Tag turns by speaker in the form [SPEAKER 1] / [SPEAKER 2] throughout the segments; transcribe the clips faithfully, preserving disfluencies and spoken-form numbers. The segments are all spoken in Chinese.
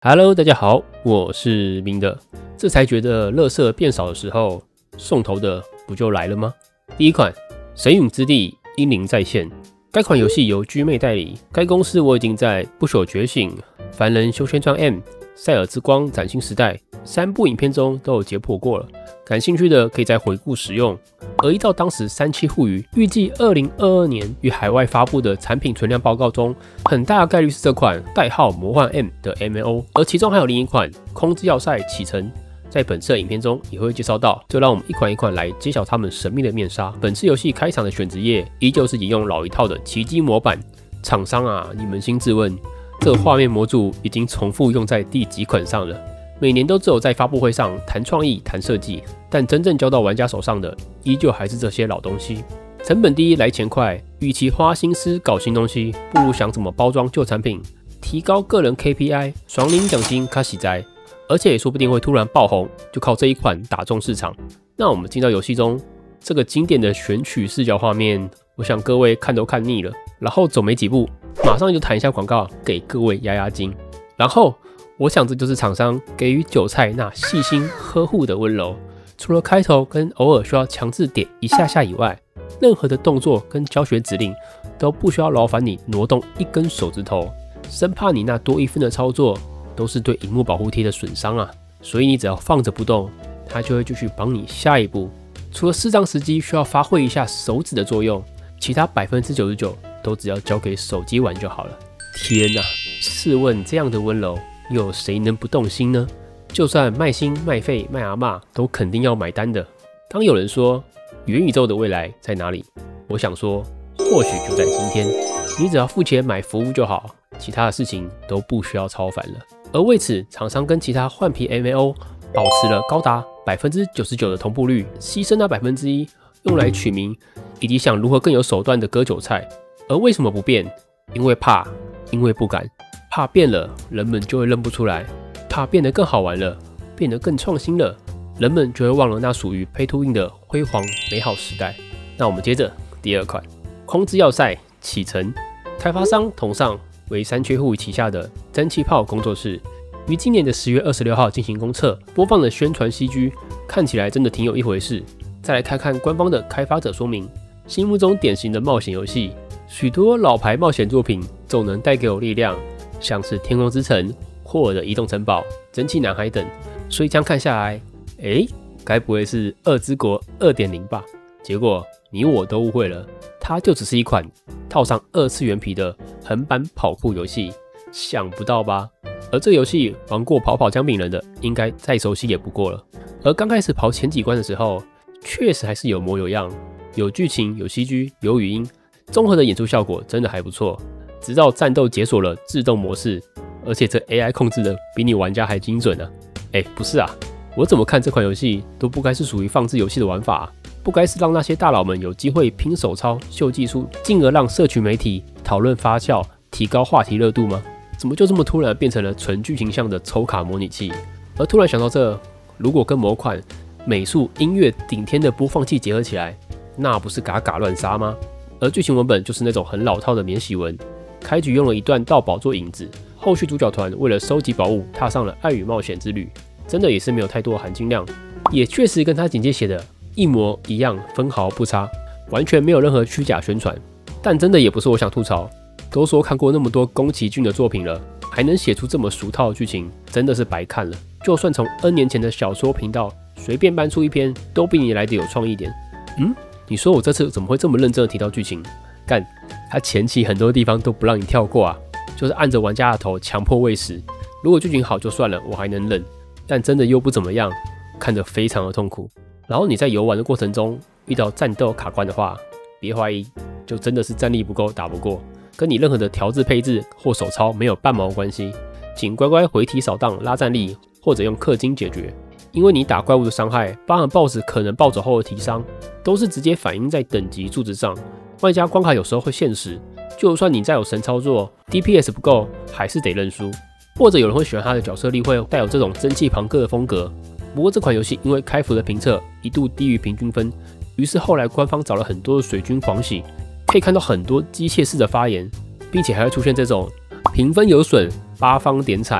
[SPEAKER 1] Hello， 大家好，我是明德。这才觉得垃圾变少的时候，送头的不就来了吗？第一款《神陨之地：英灵再现》，该款游戏由 G 妹代理，该公司我已经在《不朽觉醒》、《凡人修仙传 M》、《塞尔之光：崭新时代》三部影片中都有解剖过了，感兴趣的可以再回顾使用。而依照当时三七互娱预计二零二二年于海外发布的产品存量报告中，很大的概率是这款代号魔幻 M 的 M M O， 而其中还有另一款空之要塞启程，在本次的影片中也会介绍到。就让我们一款一款来揭晓他们神秘的面纱。本次游戏开场的选职业依旧是引用老一套的奇迹模板，厂商啊，你扪心自问，这画面模组已经重复用在第几款上了？每年都只有在发布会上谈创意、谈设计，但真正交到玩家手上的，依旧还是这些老东西。成本低，来钱快，与其花心思搞新东西，不如想怎么包装旧产品，提高个人 K P I， 爽领奖金卡喜哉，而且也说不定会突然爆红，就靠这一款打中市场。那我们进到游戏中，这个经典的选取视角画面，我想各位看都看腻了，然后走没几步，马上就弹一下广告，给各位压压惊，然后。我想这就是厂商给予韭菜那细心呵护的温柔。除了开头跟偶尔需要强制点一下下以外，任何的动作跟教学指令都不需要劳烦你挪动一根手指头，生怕你那多一分的操作都是对萤幕保护贴的损伤啊。所以你只要放着不动，它就会继续帮你下一步。除了适当时机需要发挥一下手指的作用，其他 百分之九十九 都只要交给手机玩就好了。天哪，试问这样的温柔，又有谁能不动心呢？就算卖心卖肺卖阿嬷，都肯定要买单的。当有人说元宇宙的未来在哪里，我想说，或许就在今天。你只要付钱买服务就好，其他的事情都不需要超凡了。而为此，厂商跟其他换皮 M M O 保持了高达 百分之九十九 的同步率，牺牲那 百分之一 用来取名，以及想如何更有手段的割韭菜。而为什么不变？因为怕，因为不敢。怕变了，人们就会认不出来；怕变得更好玩了，变得更创新了，人们就会忘了那属于 Pay to Win 的辉煌美好时代。那我们接着第二款《空之要塞启程》，开发商同上为三缺互娱旗下的蒸汽炮工作室，于今年的十月二十六号进行公测，播放的宣传 C G 看起来真的挺有一回事。再来看看官方的开发者说明，心目中典型的冒险游戏，许多老牌冒险作品总能带给我力量。像是《天空之城》、霍尔的移动城堡、蒸汽男孩等，所以这样看下来，诶，该不会是二之国 二点零 吧？结果你我都误会了，它就只是一款套上二次元皮的横版跑酷游戏，想不到吧？而这个游戏玩过跑跑姜饼人的，应该再熟悉也不过了。而刚开始跑前几关的时候，确实还是有模有样，有剧情、有 C G、有语音，综合的演出效果真的还不错。直到战斗解锁了自动模式，而且这 A I 控制的比你玩家还精准啊！哎，不是啊，我怎么看这款游戏都不该是属于放置游戏的玩法啊，不该是让那些大佬们有机会拼手操、秀技术，进而让社群媒体讨论发酵、提高话题热度吗？怎么就这么突然变成了纯剧情向的抽卡模拟器？而突然想到这，如果跟某款美术、音乐顶天的播放器结合起来，那不是嘎嘎乱杀吗？而剧情文本就是那种很老套的免洗文。开局用了一段盗宝做引子，后续主角团为了收集宝物，踏上了爱与冒险之旅，真的也是没有太多的含金量，也确实跟他简介写的一模一样，分毫不差，完全没有任何虚假宣传。但真的也不是我想吐槽，都说看过那么多宫崎骏的作品了，还能写出这么俗套的剧情，真的是白看了。就算从 N 年前的小说频道随便搬出一篇，都比你来的有创意点。嗯，你说我这次怎么会这么认真的提到剧情？干，他前期很多地方都不让你跳过啊，就是按着玩家的头强迫喂食。如果剧情好就算了，我还能忍，但真的又不怎么样，看得非常的痛苦。然后你在游玩的过程中遇到战斗卡关的话，别怀疑，就真的是战力不够打不过，跟你任何的调制配置或手操没有半毛关系。请乖乖回体扫荡拉战力，或者用氪金解决。因为你打怪物的伤害，包含 B O S S 可能暴走后的提伤，都是直接反映在等级数值上。外加关卡有时候会限时，就算你再有神操作 ，D P S 不够，还是得认输。或者有人会喜欢他的角色力会带有这种蒸汽朋克的风格。不过这款游戏因为开服的评测一度低于平均分，于是后来官方找了很多的水军狂喜，可以看到很多机械式的发言，并且还会出现这种评分有损，八方点彩，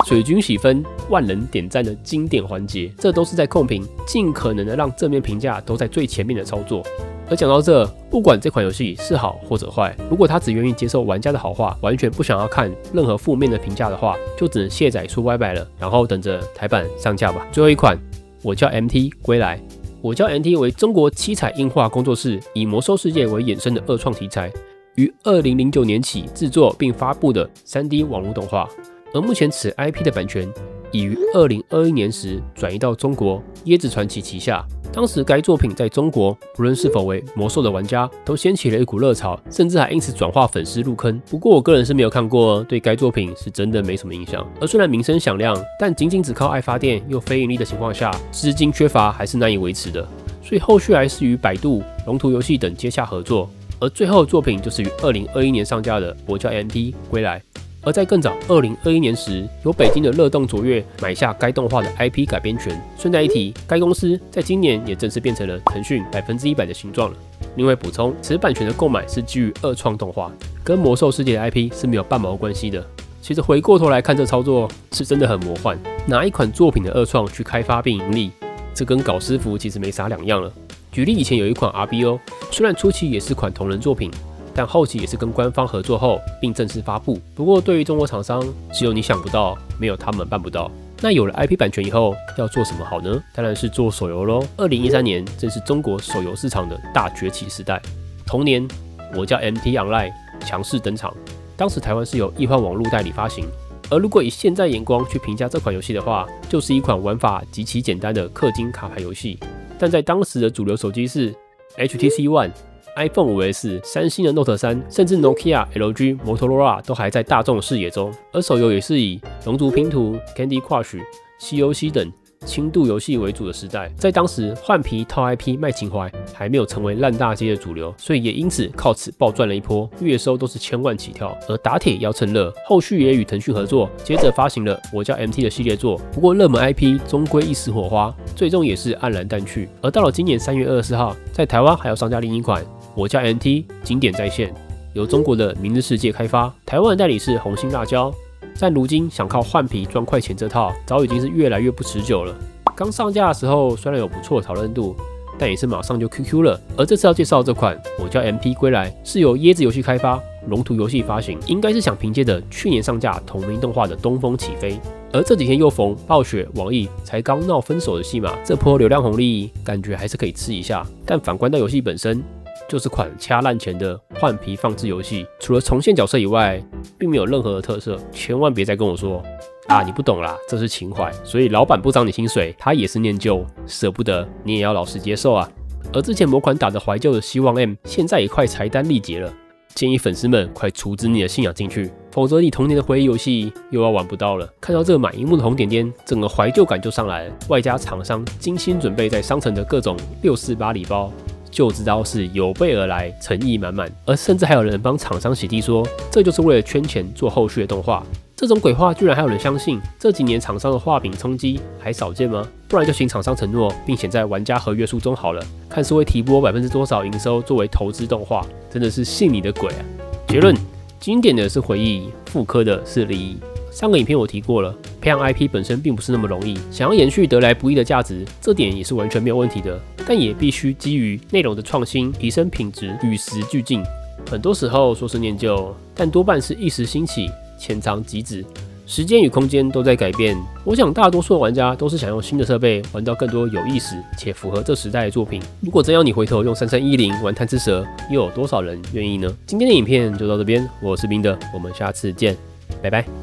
[SPEAKER 1] 水军喜分、万人点赞的经典环节，这都是在控评尽可能的让正面评价都在最前面的操作。而讲到这，不管这款游戏是好或者坏，如果他只愿意接受玩家的好话，完全不想要看任何负面的评价的话，就只能卸载说拜拜了，然后等着台版上架吧。最后一款，我叫 M T 归来。我叫 M T 为中国七彩映画工作室以魔兽世界为衍生的二创题材，于二零零九年起制作并发布的 三 D 网络动画。而目前此 I P 的版权已于二零二一年时转移到中国椰子传奇旗下。当时该作品在中国，不论是否为魔兽的玩家，都掀起了一股热潮，甚至还因此转化粉丝入坑。不过我个人是没有看过，对该作品是真的没什么印象。而虽然名声响亮，但仅仅只靠爱发电又非盈利的情况下，资金缺乏还是难以维持的。所以后续还是与百度、龙图游戏等接洽合作。而最后的作品就是于二零二一年上架的《我叫 M T 归来》。而在更早二零二一年时，由北京的乐动卓越买下该动画的 I P 改编权。顺带一提，该公司在今年也正式变成了腾讯百分之一百的形状了。另外补充，此版权的购买是基于二创动画，跟魔兽世界的 I P 是没有半毛关系的。其实回过头来看，这操作是真的很魔幻。拿一款作品的二创去开发并盈利，这跟搞师傅其实没啥两样了。举例以前有一款 R B O， 虽然初期也是款同人作品，但后期也是跟官方合作后并正式发布。不过对于中国厂商，只有你想不到，没有他们办不到。那有了 I P 版权以后，要做什么好呢？当然是做手游咯。二零一三年正是中国手游市场的大崛起时代。同年，我叫 M T Online 强势登场。当时台湾是由易幻网络代理发行。而如果以现在眼光去评价这款游戏的话，就是一款玩法极其简单的氪金卡牌游戏。但在当时的主流手机是 H T C One、iPhone 五 S、三星的 Note 三，甚至 Nokia、L G、Motorola 都还在大众视野中。而手游也是以龙族拼图、Candy Crush、西游西等轻度游戏为主的时代。在当时，换皮套 I P 卖情怀还没有成为烂大街的主流，所以也因此靠此暴赚了一波，月收都是千万起跳。而打铁要趁热，后续也与腾讯合作，接着发行了我叫 M T 的系列作。不过热门 I P 终归一时火花，最终也是黯然淡去。而到了今年三月二十四号，在台湾还要上架另一款我叫 M T 经典再现，由中国的明日世界开发，台湾的代理是红星辣椒。但如今想靠换皮赚快钱这套，早已经是越来越不持久了。刚上架的时候虽然有不错的讨论度，但也是马上就 Q Q 了。而这次要介绍这款我叫 M T 归来，是由椰子游戏开发，龙图游戏发行，应该是想凭借着去年上架同名动画的东风起飞。而这几天又逢暴雪、网易才刚闹分手的戏码，这波流量红利感觉还是可以吃一下。但反观到游戏本身，就是款掐烂钱的换皮放置游戏，除了重现角色以外，并没有任何的特色。千万别再跟我说啊，你不懂啦，这是情怀，所以老板不涨你薪水，他也是念旧，舍不得你也要老实接受啊。而之前某款打的怀旧的希望 M， 现在也快柴单力竭了，建议粉丝们快储值你的信仰进去，否则你童年的回忆游戏又要玩不到了。看到这个满荧幕的红点点，整个怀旧感就上来了，外加厂商精心准备在商城的各种六四八礼包，就知道是有备而来，诚意满满。而甚至还有人帮厂商洗地说，这就是为了圈钱做后续的动画。这种鬼话居然还有人相信？这几年厂商的画饼充饥还少见吗？不然就请厂商承诺，并写在玩家合约书中好了，看是会提拨百分之多少营收作为投资动画，真的是信你的鬼啊！结论：经典的是回忆，复刻的是利益。上个影片我提过了，培养 I P 本身并不是那么容易，想要延续得来不易的价值，这点也是完全没有问题的。但也必须基于内容的创新，提升品质，与时俱进。很多时候说是念旧，但多半是一时兴起，浅尝即止。时间与空间都在改变，我想大多数的玩家都是想用新的设备玩到更多有意思且符合这时代的作品。如果真要你回头用三三一零玩贪吃蛇，又有多少人愿意呢？今天的影片就到这边，我是冰的，我们下次见，拜拜。